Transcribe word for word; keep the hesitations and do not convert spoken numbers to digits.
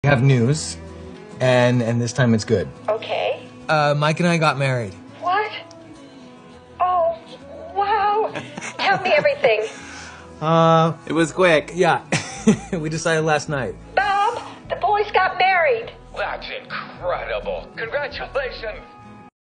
We have news, and and this time it's good. Okay. Uh, Mike and I got married. What? Oh, wow. Tell me everything. Uh, It was quick. yeah. We decided last night. Bob, the boys got married. That's incredible. Congratulations.